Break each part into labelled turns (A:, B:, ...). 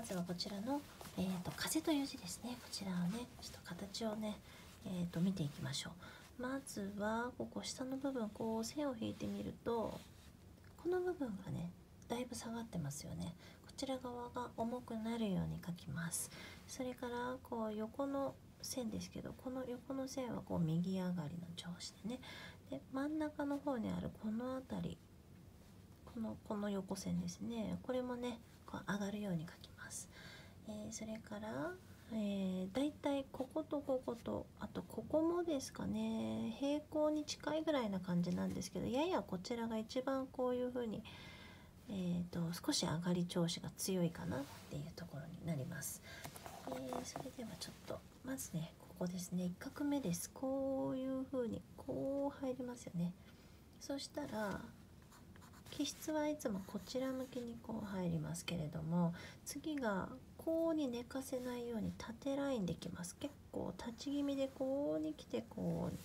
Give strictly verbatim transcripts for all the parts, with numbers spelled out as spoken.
A: まずはこちらの、えー、と風という字ですね。こちらをねちょっと形をね、えー、と見ていきましょう。まずはここ下の部分、こう線を引いてみるとこの部分がねだいぶ下がってますよね。こちら側が重くなるように描きます。それからこう横の線ですけど、この横の線はこう右上がりの調子でね、で真ん中の方にあるこの辺り、このこの横線ですね、これもねこう上がるように描きます。えー、それから、えー、だいたいこことこことあとここもですかね、平行に近いぐらいな感じなんですけど、ややこちらが一番こういう風に、えー、と少し上がり調子が強いかなっていうところになります。えー、それではちょっとまずねここですね、いっ画目です。こういう風にこう入りますよね。そしたら起筆はいつもこちら向きにこう入りますけれども、次がこうに寝かせないように縦ラインできます。結構立ち気味でこうに来てこう、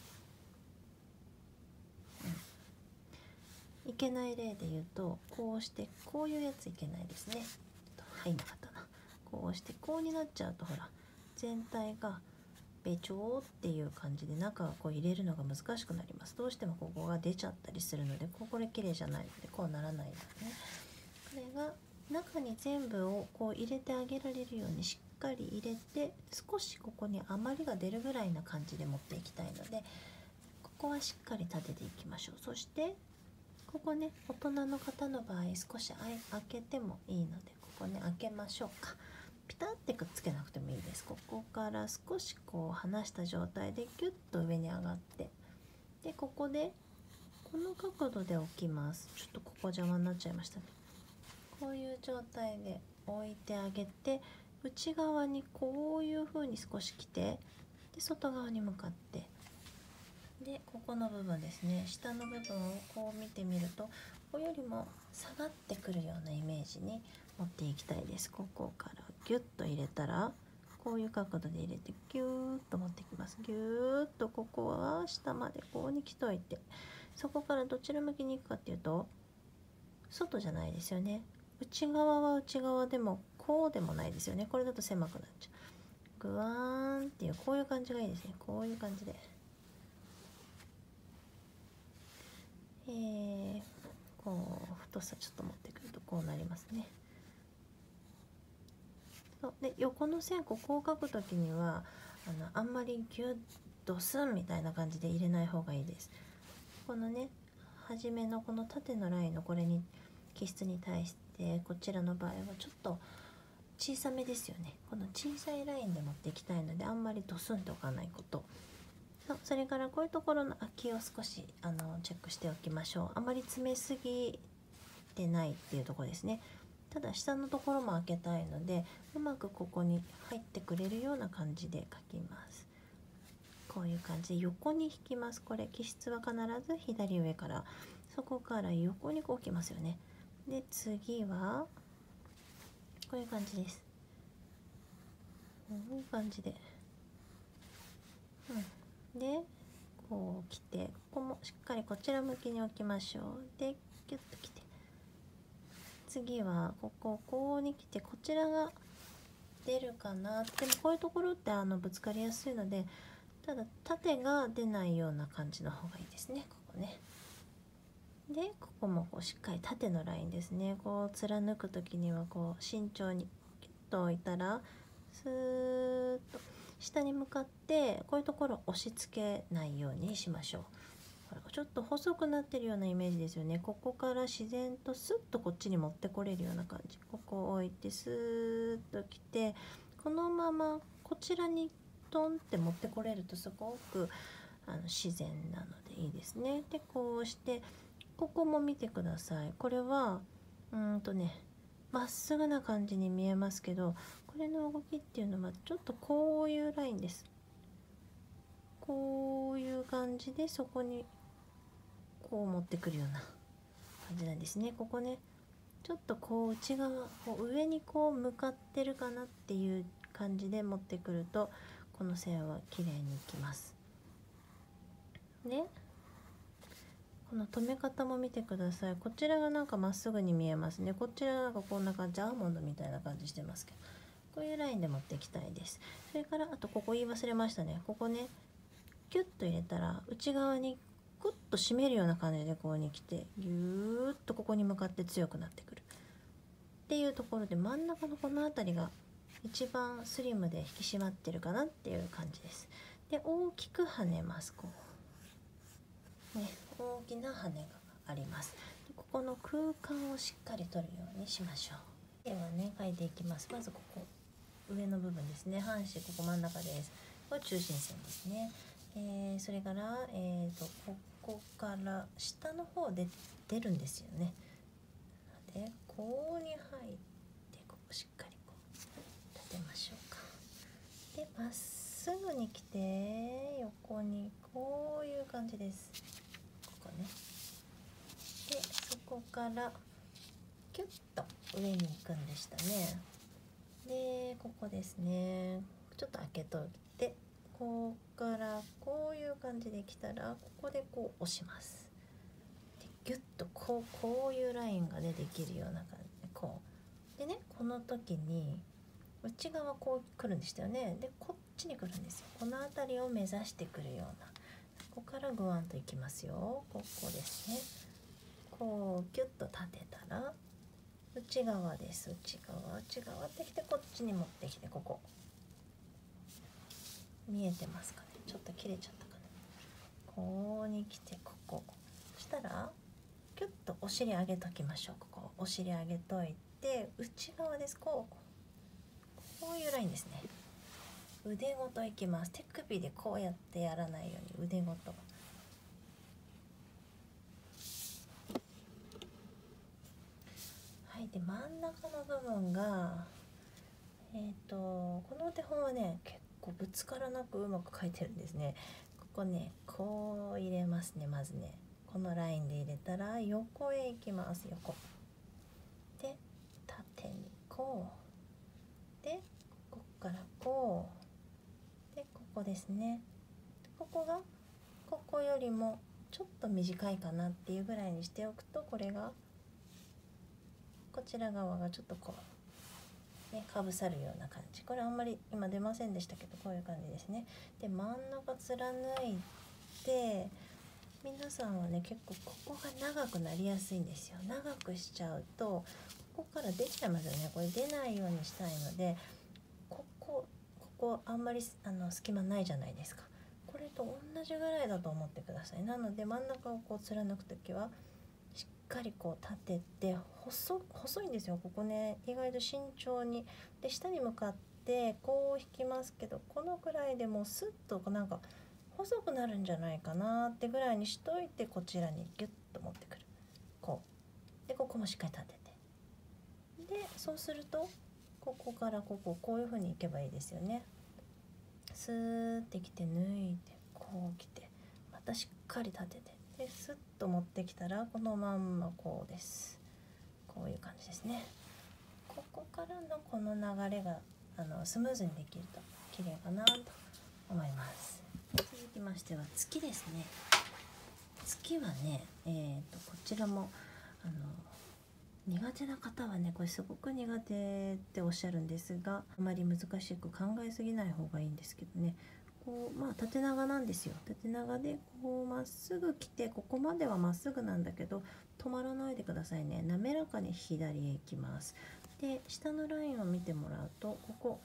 A: うん、いけない例で言うとこうしてこういうやついけないですね。入んなかったな。こうしてこうになっちゃうとほら全体がべちょーっていう感じで中をこう入れるのが難しくなります。どうしてもここが出ちゃったりするので、これ綺麗じゃないのでこうならないのでね。これが中に全部をこう入れてあげられるようにしっかり入れて、少しここに余りが出るぐらいな感じで持っていきたいので、ここはしっかり立てていきましょう。そしてここね、大人の方の場合少し開けてもいいので、ここね開けましょうか。ピタッてくっつけなくてもいいです。ここから少しこう離した状態でギュッと上に上がって、でここでこの角度で置きます。ちょっとここ邪魔になっちゃいましたね。こういう状態で置いてあげて、内側にこういう風に少し来て、で外側に向かって、でここの部分ですね、下の部分をこう見てみるとここよりも下がってくるようなイメージに持っていきたいです。ここからギュッと入れたらこういう角度で入れてギューッと持ってきます。ギューッとここは下までこうに来といて、そこからどちら向きに行くかっていうと外じゃないですよね。内側は内側でもこうでもないですよね。これだと狭くなっちゃう。グワーンっていうこういう感じがいいですね。こういう感じで、えー、こう太さちょっと持ってくるとこうなりますね。そうで横の線ここを描くときにはあのあんまりギュッドスンみたいな感じで入れない方がいいです。このね初めのこの縦のラインのこれに起筆に対してこちらの場合はちょっと小さめですよね。この小さいラインで持っていきたいのであんまりドスンと置かないこと。そうそれからこういうところの空きを少しあのチェックしておきましょう。あまり詰めすぎてないっていうところですね。ただ下のところも開けたいのでうまくここに入ってくれるような感じで書きます。こういう感じで横に引きます。これ起筆は必ず左上からそこから横にこう置きますよね。で次はこういう感じです。こういう感じで、うん、でこう来てここもしっかりこちら向きに置きましょう。でギュッと来て、次はこここうに来てこちらが出るかな。でもこういうところってあのぶつかりやすいので、ただ縦が出ないような感じの方がいいですね。ここね。でここもこうしっかり縦のラインですね。こう貫く時にはこう慎重にキュッと置いたらスーッと下に向かってこういうところを押し付けないようにしましょう。ちょっと細くなってるようなイメージですよね。ここから自然とスッとこっちに持ってこれるような感じ。ここを置いてスーッときて、このままこちらにトンって持ってこれるとすごくあの自然なのでいいですね。でこうしてここも見てください。これはうーんとねまっすぐな感じに見えますけど、これの動きっていうのはちょっとこういうラインです。こういう感じでそこにこう持ってくるような感じなんですね。ここねちょっとこう内側こう上にこう向かってるかなっていう感じで持ってくるとこの線は綺麗にいきます。でこの留め方も見てください。こちらがなんかまっすぐに見えますね。こちらなんかこんな感じ、アーモンドみたいな感じしてますけど、こういうラインで持っていきたいです。それからあとここ言い忘れましたね。ここねキュッと入れたら内側にグッと締めるような感じでここに来てぎゅーっとここに向かって強くなってくるっていうところで、真ん中のこの辺りが一番スリムで引き締まってるかなっていう感じです。で大きく跳ねます。こうね、大きな羽があります。でここの空間をしっかり取るようにしましょう。ではね描いていきます。まずここ上の部分ですね。半紙ここ真ん中です。これ中心線ですね。えー、それから、えー、とここから下の方で出るんですよね。でこうに入ってここしっかりこう立てましょうか。でまっすぐに来て横にこういう感じです。ここね。でそこからキュッと上に行くんでしたね。でここですね、ちょっと開けといて、ここからこういう感じで来たらここでこう押します。でギュッとこうこういうラインがねできるような感じでこうでね、この時に内側こう来るんでしたよね。でこっちに来るんですよ。この辺りを目指してくるような、ここからグワンといきますよ。ここですね。こうギュッと立てたら内側です。内側内側ってきてこっちに持ってきて、ここ見えてますかね。ちょっと切れちゃったかな。こうに来てここ、そしたらキュッとお尻上げときましょう。ここお尻上げといて内側です。こうこういうラインですね。腕ごといきます。手首でこうやってやらないように腕ごと。はい、で真ん中の部分がえーとこのお手本はね結構ぶつからなくうまく描いてるんですね。ここねこう入れますね。まずねこのラインで入れたら横へ行きます。横で縦にこうでこっからこうでここですね。ここがここよりもちょっと短いかなっていうぐらいにしておくと、これがこちら側がちょっとこうねかぶさるような感じ。これあんまり今出ませんでしたけどこういう感じですね。で真ん中貫いて、皆さんはね結構ここが長くなりやすいんですよ。長くしちゃうとここから出ちゃいますよね。これ出ないようにしたいので、ここここあんまりあの隙間ないじゃないですか。これと同じぐらいだと思ってください。なので真ん中をこう貫くときはしっかりこう立てて、細細いんですよ。ここね意外と慎重にで下に向かってこう引きますけど、このくらいでもうスッとなんか細くなるんじゃないかなってぐらいにしといて、こちらにギュッと持ってくる。こうでここもしっかり立てて、でそうするとここからこここういう風にいけばいいですよね。スーってきて抜いてこうきてまたしっかり立てて、でスッと持ってきたらこのまんまこうです。こういう感じですね。ここからのこの流れがあのスムーズにできると綺麗かなと思います。続きましては月ですね。月はね、えー、とこちらもあの苦手な方はねこれすごく苦手っておっしゃるんですが、あまり難しく考えすぎない方がいいんですけどね、こうまあ縦長なんですよ。縦長でこうまっすぐ来て、ここまではまっすぐなんだけど止まらないでくださいね。滑らかに左へ行きます。で下のラインを見てもらうと、ここ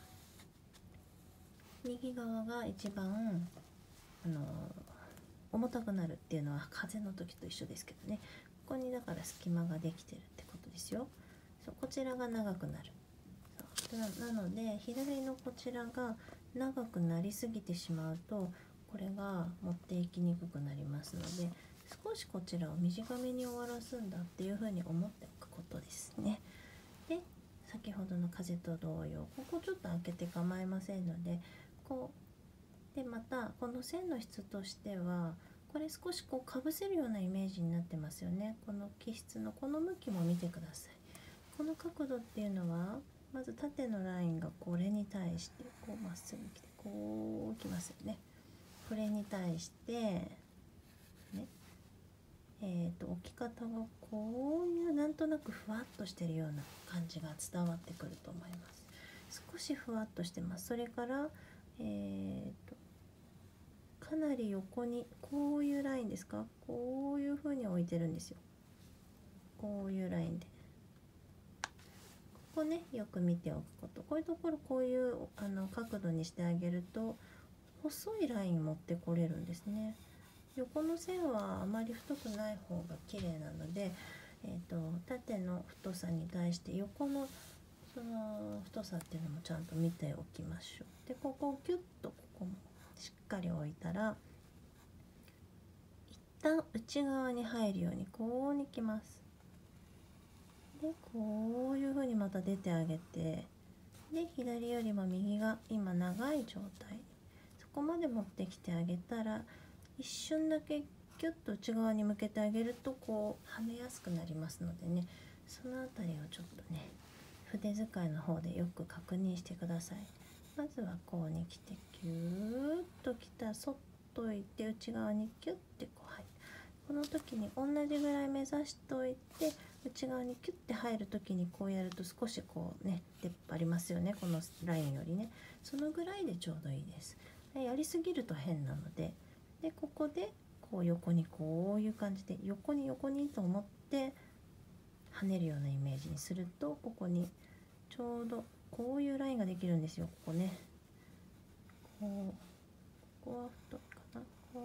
A: 右側が一番あの重たくなるっていうのは風の時と一緒ですけどね、ここにだから隙間ができてるってことですよ。そうこちらが長くなる。そう な, なので左のこちらが長くなりすぎてしまうとこれが持っていきにくくなりますので、少しこちらを短めに終わらすんだっていうふうに思っておくことですね。で先ほどの風と同様ここちょっと開けて構いませんので、こうでまたこの線の質としてはこれ少しこうかぶせるようなイメージになってますよね。この気質のこの向きも見てください。この角度っていうのはまず縦のラインがこれに対してこうまっすぐ来てこう来ますよね。これに対してね、 えー、と置き方がこういうなんとなくふわっとしてるような感じが伝わってくると思います。少しふわっとしてます。それから、えー、とかなり横にこういうラインですか、こういう風に置いてるんですよ。こういうラインでここね、よく見ておくこと、こういうところこういうあの角度にしてあげると細いライン持ってこれるんですね。横の線はあまり太くない方が綺麗なので、えー、と縦の太さに対して横のその太さっていうのもちゃんと見ておきましょう。でここをギュッとここもしっかり置いたら、一旦内側に入るようにこうにきます。でこういう風にまた出てあげて、で左よりも右が今長い状態、そこまで持ってきてあげたら、一瞬だけギュッと内側に向けてあげるとこうはめやすくなりますのでね、そのあたりをちょっとね筆使いの方でよく確認してください。まずはこうに来てギューッときたらそっといて内側にギュッてこう入る。この時に同じぐらい目指しておいて、内側にキュッて入る時にこうやると少しこうね出っ張りますよね、このラインよりね。そのぐらいでちょうどいいです。やりすぎると変なので、でここでこう横にこういう感じで横に横にと思って跳ねるようなイメージにすると、ここにちょうどこういうラインができるんですよ。ここね、こうここは太いかな、こう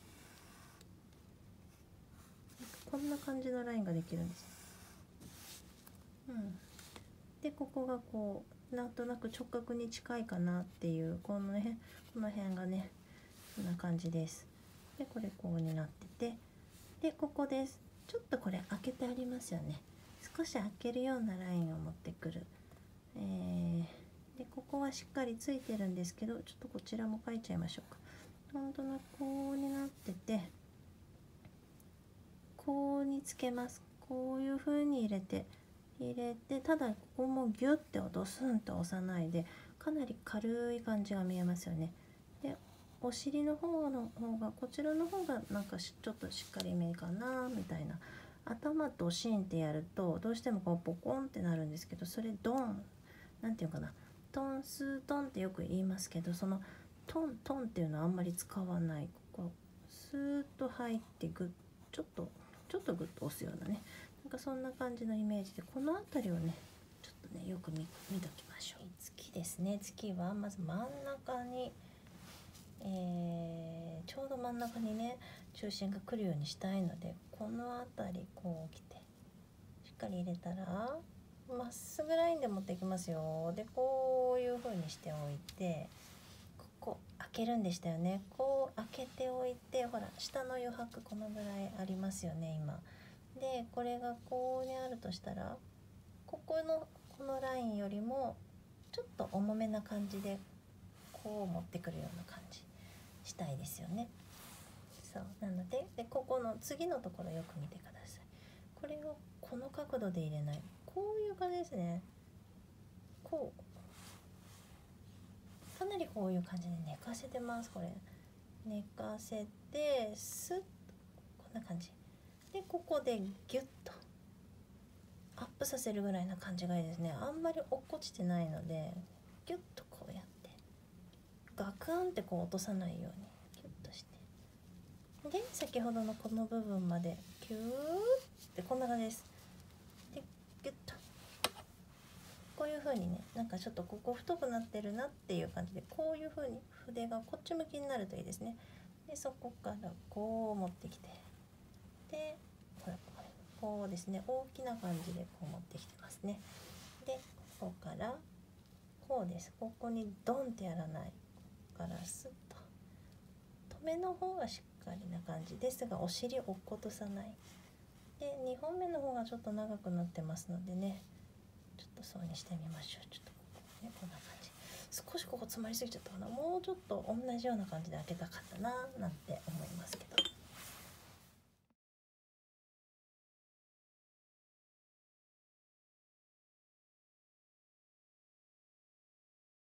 A: こんな感じのラインができるんです。うん、でここがこうなんとなく直角に近いかなっていう、この辺この辺がねこんな感じです。でこれこうになってて、でここです。ちょっとこれ開けてありますよね。少し開けるようなラインを持ってくる。えー、でここはしっかりついてるんですけど、ちょっとこちらも書いちゃいましょうか。なんとなくこうになってて、こうにつけます。こういう風に入れて入れて、ただここもギュッてドスンと押さないで、かなり軽い感じが見えますよね。でお尻の方の方がこちらの方がなんかちょっとしっかりめかなみたいな。頭とシンってやるとどうしてもこうポコンってなるんですけど、それドンなんていうかな、トンスートンってよく言いますけど、そのトントンっていうのはあんまり使わない。ここスーッと入ってグッちょっとちょっとグッと押すようなね、なんかそんな感じのイメージで、この辺りをねちょっとねよく 見, 見ときましょう。月ですね。月はまず真ん中に、えー、ちょうど真ん中にね中心が来るようにしたいので、この辺りこう来てしっかり入れたらまっすぐラインで持っていきますよ。でこういう風にしておいて、ここ開けるんでしたよね。こう開けておいて、ほら下の余白このぐらいありますよね今で。これがこうにあるとしたら、ここのこのラインよりもちょっと重めな感じでこう持ってくるような感じしたいですよね。そうなので、でここの次のところよく見てください。これをこの角度で入れない、こういう感じですね。こうかなりこういう感じで寝かせてます。これ寝かせてスッとこんな感じで、ここでギュッとアップさせるぐらいな感じがいいですね。あんまり落っこちてないので、ギュッとこうやってガクンってこう落とさないようにギュッとして、で先ほどのこの部分までキューってこんな感じです。でギュッとこういう風にね、なんかちょっとここ太くなってるなっていう感じで、こういう風に筆がこっち向きになるといいですね。でそこからこう持ってきて、でほらこうですね、大きな感じでこう持ってきてますね。でここからこうです。ここにドンってやらない、ここからスッと止めの方がしっかりな感じですが、お尻落っことさない。でにほんめの方がちょっと長くなってますのでね、ちょっとそうにしてみましょう。ちょっとここね、こんな感じ。少しここ詰まりすぎちゃったかな。もうちょっと同じような感じで開けたかったななんて思いますけど、